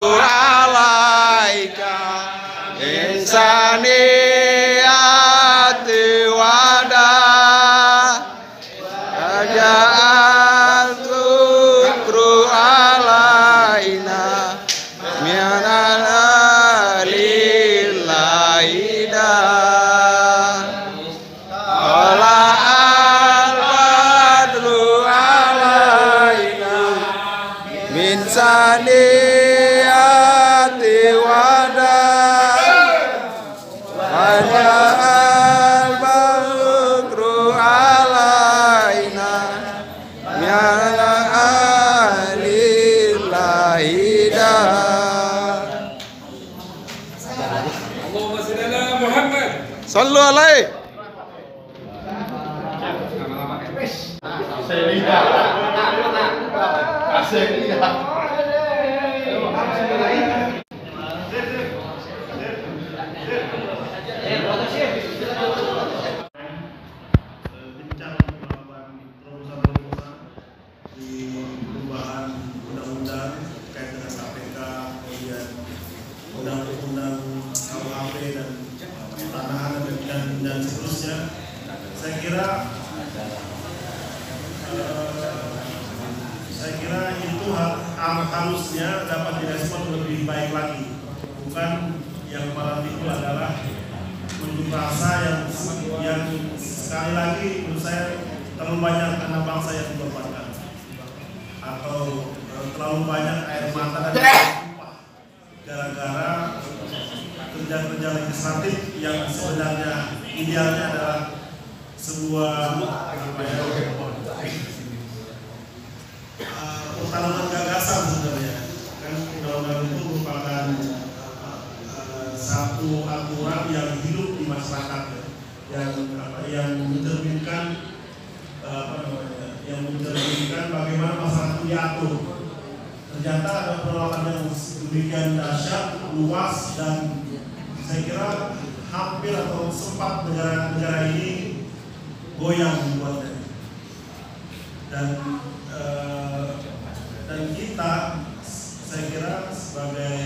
alaika insaniyati wada aja'al dzukru alaina minal alilaida wala al-badru alaina min saniyati wada aja'al dzukru alaina minal alilaida. Allahumma shalli ala Muhammad. Sallu alaihi. Bincang melakukan terobosan-terobosan di perubahan undang-undang terkait dengan KPK, kemudian undang-undang KUHP dan pertanahan dan seterusnya. Saya kira itu harusnya dapat direspon lebih baik lagi. Bukan yang malah itu adalah unjuk rasa yang sekali lagi menurut saya terlalu banyak anak bangsa yang dikorbankan, atau terlalu banyak air mata dan tumpah gara-gara kerja-kerja legislatif yang sebenarnya idealnya adalah sebuah pertarungan gagasan sebenarnya. Kan undang-undang itu merupakan satu aturan yang hidup di masyarakat, yang mencerminkan bagaimana masyarakat itu diatur. Ternyata ada penolakan yang demikian dahsyat, luas, dan saya kira hampir atau sempat negara ini goyang dibuatnya. Dan kita, saya kira sebagai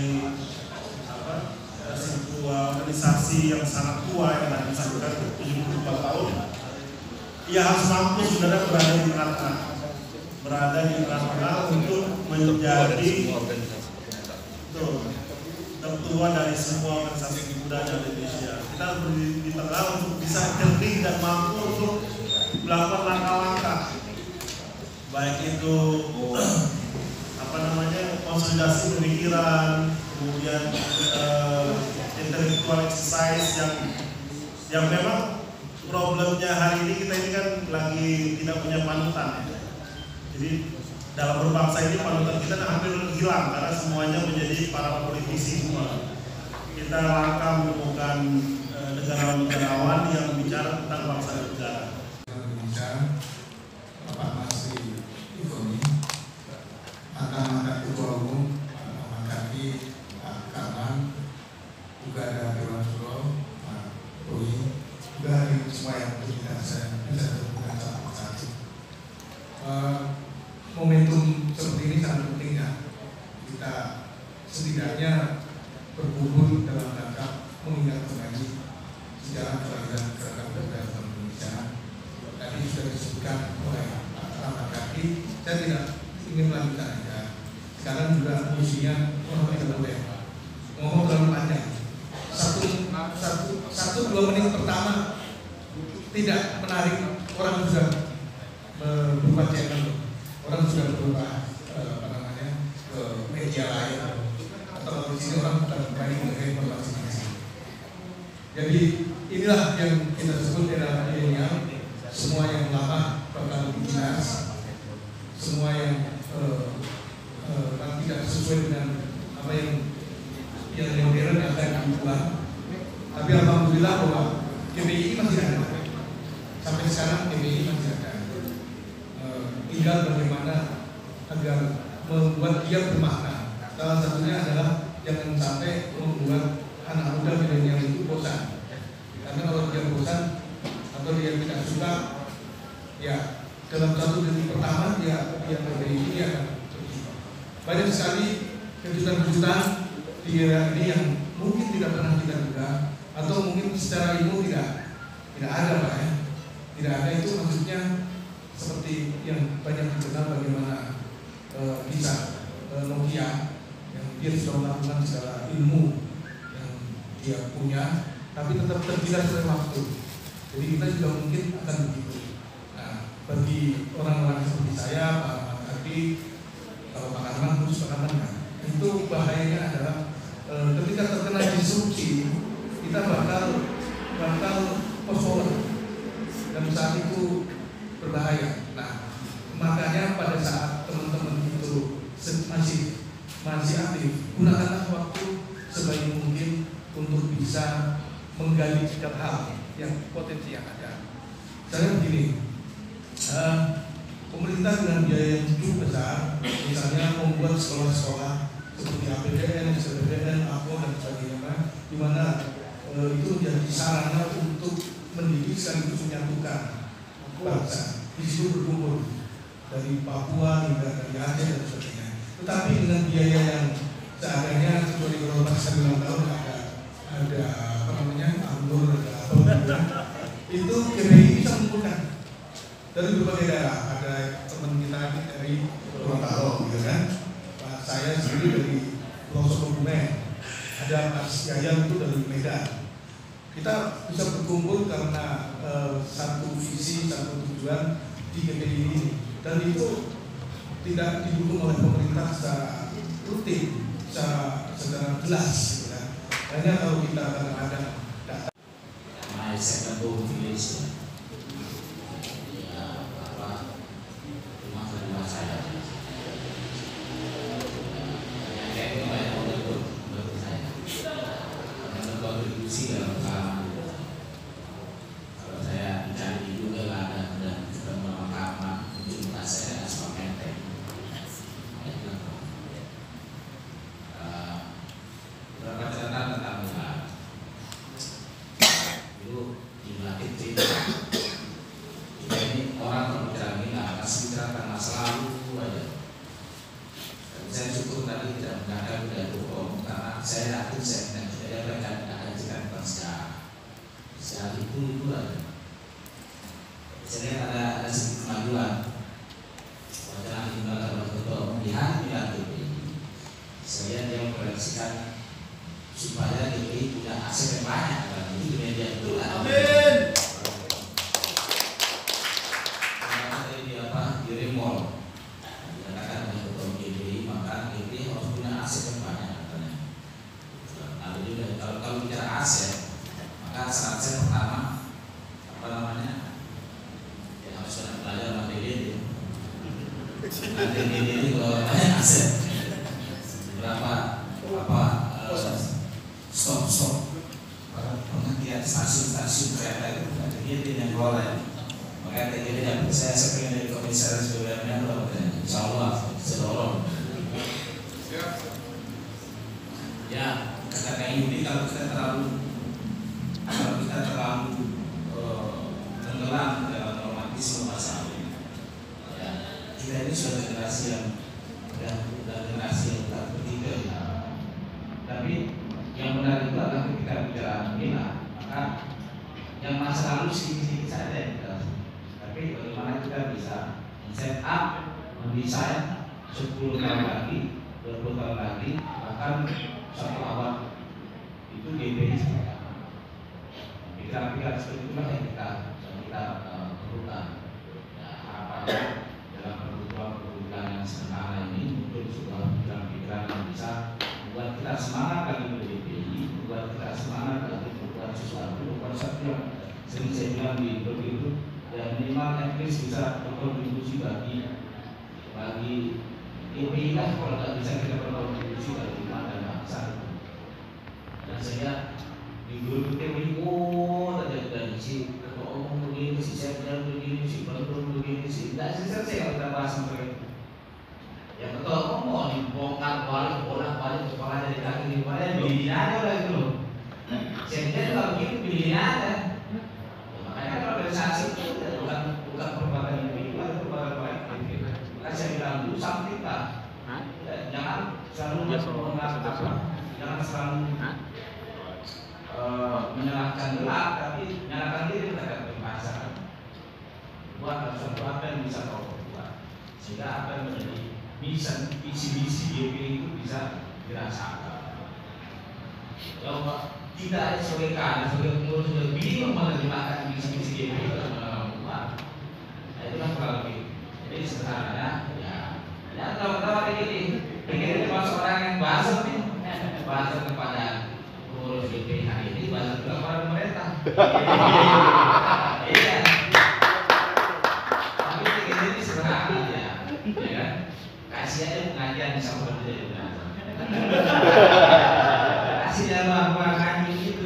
sebuah organisasi yang sangat tua yang tadi disebutkan 74 tahun, ia harus mampu sebenarnya berada di tengah-tengah untuk menjadi tertua dari semua organisasi kebudayaan Indonesia. Kita harus berdiri di tengah untuk bisa cerdik dan mampu untuk melakukan langkah-langkah, baik itu konsolidasi pemikiran, kemudian intellectual exercise yang memang problemnya hari ini kita ini kan lagi tidak punya panutan. Jadi dalam berbangsa ini panutan kita hampir hilang karena semuanya menjadi para politisi semua. Kita langkah menemukan negarawan-negarawan yang bicara tentang bangsa dan negara. Bapak Masri Ikoni akan mengangkat ketua umum, mengangkati Pak Karman, juga ada Dewan Suro, Pak Roy, juga hari semua yang kita bisa temukan satu-satu. Momentum seperti ini sangat penting ya. Kita setidaknya berkumpul dalam rangka mengingat kembali sejarah kelahiran Gerakan Pemuda Indonesia. Tadi sudah disebutkan oleh Pak Rahmat Kaki, saya tidak ingin melanjutkan aja. Sekarang juga musinya tidak boleh ngomong terlalu panjang. 1-2 menit pertama tidak menarik, orang sudah berubah channel, orang sudah berubah ke media lain, atau di sini orang bukan kembali ke informasi. Jadi inilah yang kita sebut era milenial. Semua yang lama bakal dibilas, semua yang tidak sesuai dengan apa yang modern akan diubah. Tapi alhamdulillah bahwa KPI masih ada, sampai sekarang KPI masih ada. Tinggal bagaimana agar membuat dia bermakna. Salah satunya adalah jangan sampai membuat anak muda milenial itu bosan. Karena kalau dia bosan atau dia tidak suka, ya dalam 1 detik pertama dia KPI ini akan pergi. Banyak sekali kejutan-kejutan di era ini yang mungkin tidak pernah kita duga atau mungkin secara ilmu tidak ada Pak ya. Tidak ada itu maksudnya seperti yang banyak dikenal bagaimana kisah Nokia yang dia sudah melakukan segala ilmu yang dia punya, tapi tetap tergilas oleh waktu. Jadi kita juga mungkin akan begitu. Nah, bagi orang-orang seperti saya, Pak Ardi, kalau Pak Arman harus pengalaman, itu bahayanya adalah ketika terkena disrupsi, kita bakal post-power dan saat itu berbahaya. Nah, makanya pada saat teman-teman itu masih aktif, gunakanlah waktu sebaik mungkin untuk bisa menggali setiap hal yang potensi yang ada. Saya begini, pemerintah dengan biaya yang cukup besar, misalnya membuat sekolah-sekolah seperti APBN, SPBN, APO dan sebagainya, di mana itu menjadi sarana untuk mendidik sekaligus menyatukan bangsa. Di situ berkumpul dari Papua hingga dari Aceh dan sebagainya. Tetapi dengan biaya yang seadanya seperti kalau saya bilang tahun ada apa namanya anggur ada apa itu KPI bisa mengumpulkan dari berbagai daerah. Ada teman kita dari Gorontalo, gitu kan? Saya sendiri dari Pulau Sokobumen, ada Mas Yayan itu dari Medan. Kita bisa berkumpul karena satu visi, satu tujuan di KPI ini, dan itu tidak didukung oleh pemerintah secara rutin, secara jelas, gitu kan? Hanya kalau kita kadang-kadang data. My second home village, rumah kedua saya. Berkontribusi dalam pengalaman itu. Kalau saya mencari juga ladang dan juga memakamkan jumlah saya asal menteng. Berapa catatan tentang Mila? Itu jumlah kecil. Kita ini orang berbicara Mila pasti bicarakan masa lalu aja. Dan saya syukur tadi tidak mengatakan tidak bohong karena saya yakin saya tidak akan tentang sejarah itu aja. Saya lihat ada sedikit kemajuan. Wacana ditinggalkan oleh ketua pemilihan DPI. Saya dia memproyeksikan supaya DPI punya aset yang banyak. Dan itu media betul. Amin. Karena dia apa? Di remol. Dikatakan oleh ketua DPI maka DPI harus punya aset yang banyak. Lalu juga kalau bicara aset, maka syarat saya pertama apa namanya? Ya harus ada belajar sama DDD. DDD ini kalau banyak aset berapa stop penghentian stasiun kereta itu DDD yang keluar. Maka DDD saya pengen dari komisaris BUMN insya Allah sedorong. Ya. Katakan ini kalau kita terlalu tenggelam dalam romantisme masa ini, ya, kita ini sudah generasi yang generasi yang tak bertiga. Tapi yang benar itu adalah ketika bicara Mila, maka yang masa lalu sedikit saja yang kita. Tapi bagaimana kita bisa set up, mendesain 10 tahun lagi, 20 tahun lagi, bahkan satu abad itu DPI seperti apa? Pikiran-pikiran seperti itulah yang kita perlukan. Ya, harapannya dalam perburuan yang sederhana ini muncul sebuah pikiran-pikiran yang bisa membuat kita semangat lagi ber-DPI, membuat kita semangat lagi membuat sesuatu yang sering saya bilang di blog itu, dan minimal at least bisa berkontribusi bagi DPI lah. Kalau nggak bisa kita berkontribusi bagi umat dan bangsa. Dan saya di grup TPI dari si ketua umum begini, si sekjen begini, si pendukung begini, si tidak selesai kalau kita bahas mereka. Yang ketua umum mau dibongkar bolak-balik kepala dari kaki di kepala, bilin aja lah itu loh. Sekjen kalau begitu bilin aja. Makanya kalau organisasi itu bukan perbuatan individu, bukan perbuatan kolektif. Maka saya bilang dulu samping lah, jangan selalu jangan selalu menyalahkan gelap, tapi menyalahkan diri terhadap kemasan. Buat sesuatu apa yang bisa kau buat, sehingga apa yang menjadi visi-visi GP itu bisa dirasakan. Kalau tidak ada sebagai kader, sebagai pengurus sudah bingung menerjemahkan visi-visi GP itu buat, itu kan kurang lebih. Jadi sederhananya, ya tahu-tahu ini pengen termasuk orang yang buzzer nih, buzzer kepada pengurus GP hari ini, buzzer kepada pemerintah. Iya. Tapi ini sederhana ya kan? Kasih aja pengajian bisa berbeda juga. Kasih dalam ngaji itu.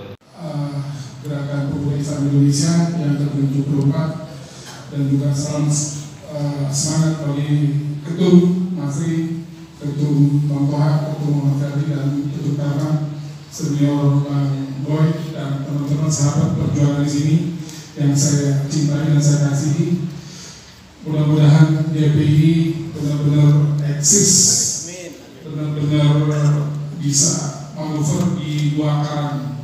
Gerakan Pemuda Islam Indonesia yang ke-74 dan juga salam semangat bagi Ketum Masri, Ketum Bang Toha, Ketum Muhammad Ferdi dan Ketum Karma, Senior Bang Boy dan teman-teman sahabat perjuangan di sini yang saya cintai dan saya kasihi. Mudah-mudahan GPI benar-benar eksis, benar-benar bisa manuver di dua karang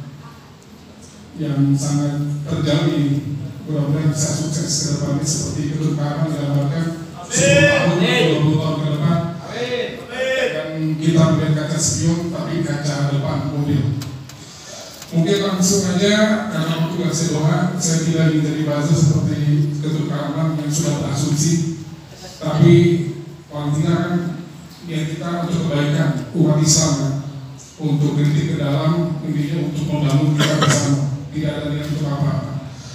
yang sangat terjalin. Mudah-mudahan bisa sukses ke depannya seperti Ketum Karma digambarkan 10 tahun, 20 tahun ke depan. Dan kita melihat kaca spion tapi kaca depan mobil. Mungkin langsung aja karena waktu gak saya doa, saya tidak ingin jadi buzzer seperti Ketum Karma yang sudah berasumsi. Tapi paling tidak kan niat kita untuk kebaikan umat Islam kan, untuk kritik ke dalam, intinya untuk membangun kita bersama. Tidak ada niat untuk apa-apa.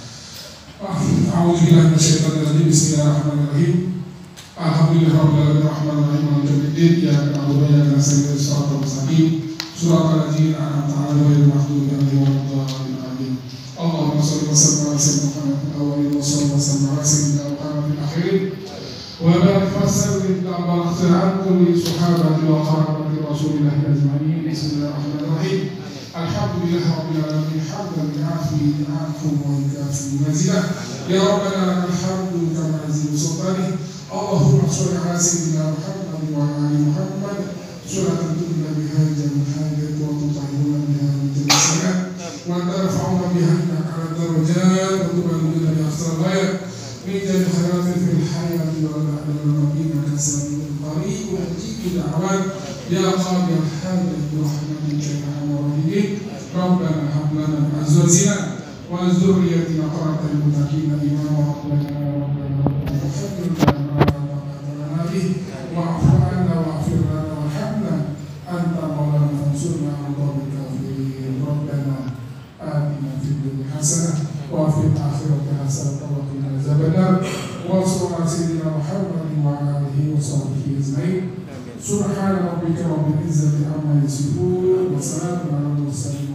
A'udzubillahi minasyaitonirrajim. Bismillahirrahmanirrahim. Alhamdulillahirabbil alamin maliki yaumiddin. Iyyaka na'budu wa iyyaka nasta'in ihdinas siratal mustaqim. Siratal ladzina an'amta 'alaihim ghairil maghdubi 'alaihim waladdallin. Allahumma shalli wa sallim ala sayyidina Muhammad fil awwalin wa salli wa sallim ala sayyidina Muhammad fil akhirin. Wa barik wa sallim ala kulli sahabati wa qarabati Rasulillah ajma'in. Bismillahirrahmanirrahim. Alhamdulillahirabbil alamin hamdan li'afi ankum wa ikafi mazidah. Ya Rabbana lakal hamdu kama yazidu sultani. Allahumma shalli ala sayyidina Muhammad wa ala ali Muhammad. Salatan tunna biha jami'al hajat wa tutahhiruna biha min jami'is sayyi'at wa tarfa'una biha ala darajat wa tuballighuna biha aqsal ghayat min jami'il khairat fil hayati wa ba'da al-maut innaka sami'un qarib wa mujibu da'wat. Ya qadi al-hajat bi rahmatika ya arhamar rahimin. Rabbana hab lana min azwajina wa dhurriyyatina qurrata a'yun imama rabbana wa'fu 'anna wa'fir lana warhamna anta maulana fansurna 'alal qawmil kafirin. Rabbana atina fid dunya hasanah wa fil akhirati hasanah wa qina adzabannar. Wa sallallahu ala sayyidina Muhammadin wa ala alihi wa sahbihi ajma'in. Subhana rabbika rabbil izzati amma yasifun wa salamun 'alal mursalin.